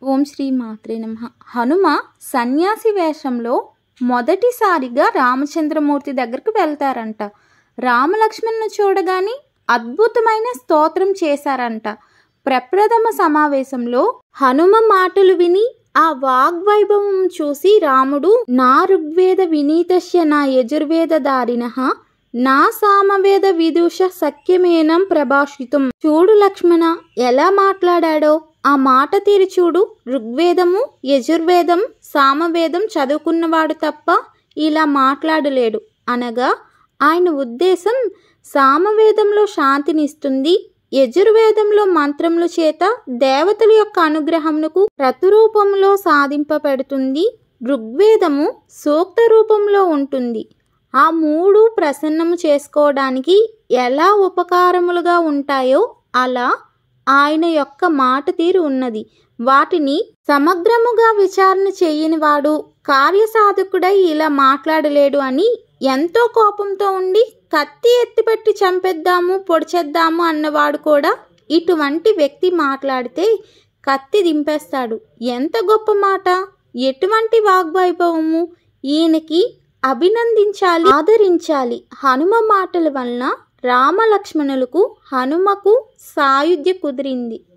ఓం శ్రీ మాత్రే నమః. హనుమ సన్యాసి వేషంలో మొదటిసారిగా రామచంద్రమూర్తి దగ్గరికి వెళ్తారంట. రామలక్ష్మణ్ను చూడగానే అద్భుతమైన స్తోత్రం చేశారంట. ప్రప్రథమ సమావేశంలో హనుమ మాటలు విని ఆ వాగ్వైభవం చూసి రాముడు నా ఋగ్వేద వినీతస్య నా యజుర్వేద దారిణః నా సామవేద విదూష సఖ్యమేనం ప్రభాషితం. చూడు లక్ష్మణ, ఎలా మాట్లాడాడో ఆ మాట తీరి చూడు. ఋగ్వేదము, యజుర్వేదం, సామవేదం చదువుకున్నవాడు తప్ప ఇలా మాట్లాడలేడు అనగా ఆయన ఉద్దేశం సామవేదంలో శాంతినిస్తుంది, యజుర్వేదంలో మంత్రముల చేత దేవతల యొక్క అనుగ్రహమునకు ప్రతిరూపంలో సాధింపబడుతుంది, ఋగ్వేదము సూక్త రూపంలో ఉంటుంది. ఆ మూడు ప్రసన్నము చేసుకోవడానికి ఎలా ఉపకారములుగా ఉంటాయో అలా ఆయన యొక్క మాట తీరు ఉన్నది. వాటిని సమగ్రముగా విచారణ చేయని వాడు కార్యసాధకుడై ఇలా మాట్లాడలేడు అని ఎంతో కోపంతో ఉండి కత్తి ఎత్తిపెట్టి చంపేద్దాము, పొడిచేద్దాము అన్నవాడు కూడా ఇటువంటి వ్యక్తి మాట్లాడితే కత్తి దింపేస్తాడు. ఎంత గొప్ప మాట! ఎటువంటి వాగ్వైభవము! ఈయనకి అభినందించాలి, ఆదరించాలి. హనుమ మాటల వలన రామలక్ష్మణులకు హనుమకు సాయుధ్య కుదిరింది.